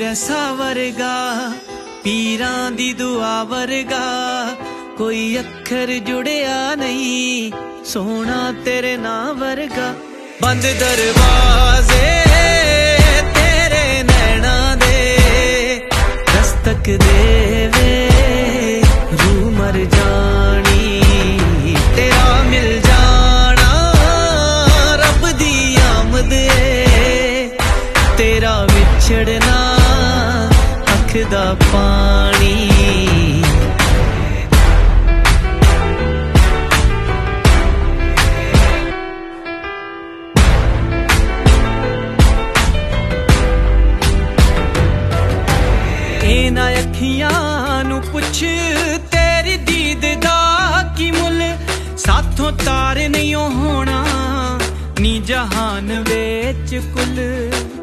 जैसा वर्गा पीरां दी दुआ वर्गा कोई अखर जुड़िया नहीं सोना तेरे नाम वर्गा। बंद दरवाजे तेरे नैना दे दस्तक देवे रूह मर जानी तेरा मिल जाना रब दी आमद तेरा विछड़ना अख दा पानी। इन्हां अखियां नू पुछ तेरी दीद दा की मुल साथों तार नहीं होना नी जहान विच कुल।